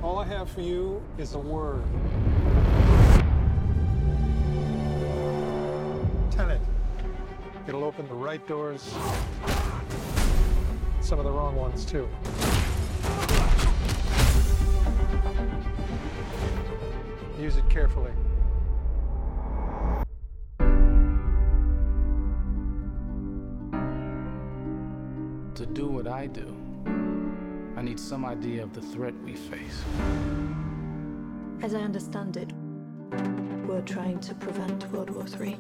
All I have for you is a word. Tenet. It'll open the right doors. Some of the wrong ones, too. Use it carefully. To do what I do, I need some idea of the threat we face. As I understand it, we're trying to prevent World War III.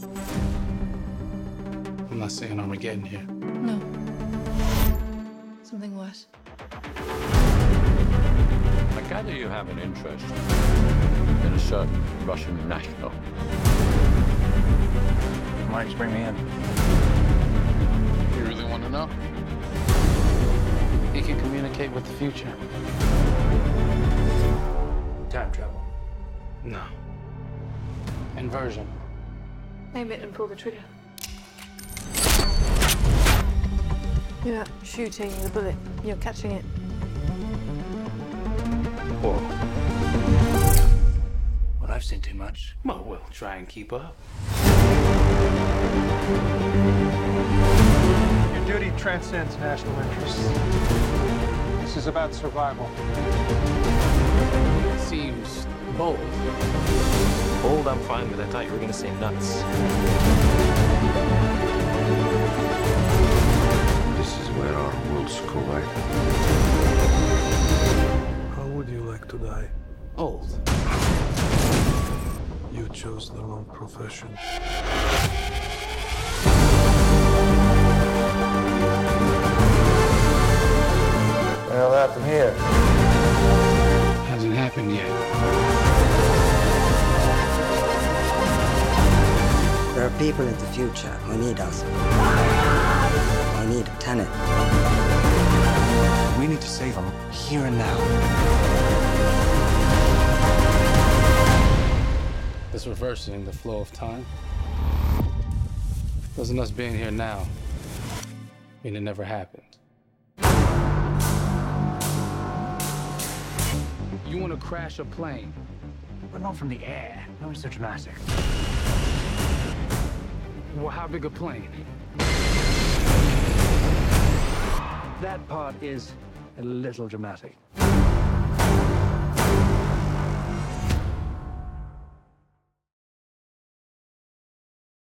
I'm not saying Armageddon here. No. Something worse. I gather you have an interest in a certain Russian national. Why did you bring me in? You really want to know? He can communicate with the future. Time travel. No. Inversion. Aim it and pull the trigger. You're not shooting the bullet, you're catching it. Whoa. Well, I've seen too much. Well, we'll try and keep up. Your duty transcends national interests. This is about survival. Seems bold. Bold, I'm fine with. I thought you were gonna say nuts. This is where our worlds collide. How would you like to die? Old. You chose the wrong profession. Well, that's from here. Hasn't happened yet. There are people in the future who need us. I need a Tenet. We need to save them here and now. It's reversing the flow of time. Doesn't us being here now mean it never happened? You want to crash a plane? But not from the air. No, it's so dramatic. Well, how big a plane? That part is a little dramatic.